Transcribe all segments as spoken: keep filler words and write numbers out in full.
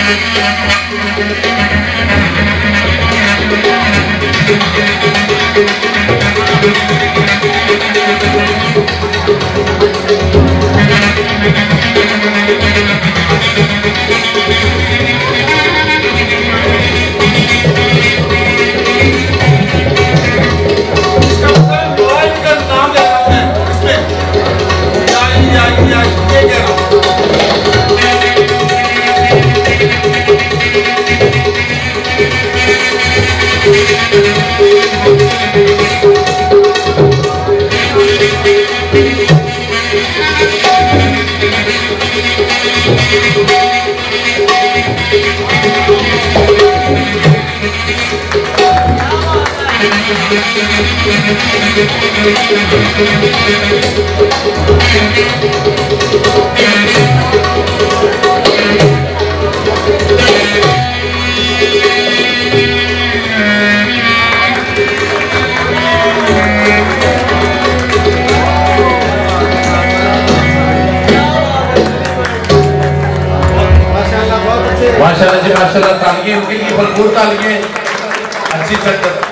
माशाल्लाह जी माशाल्लाह, तालियां उनके लिए भरपूर तालियां, अच्छी संगत।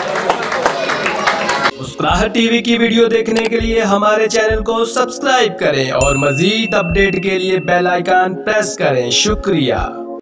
मुस्कुराहट टीवी की वीडियो देखने के लिए हमारे चैनल को सब्सक्राइब करें और मजीद अपडेट के लिए बेल आइकन प्रेस करें। शुक्रिया।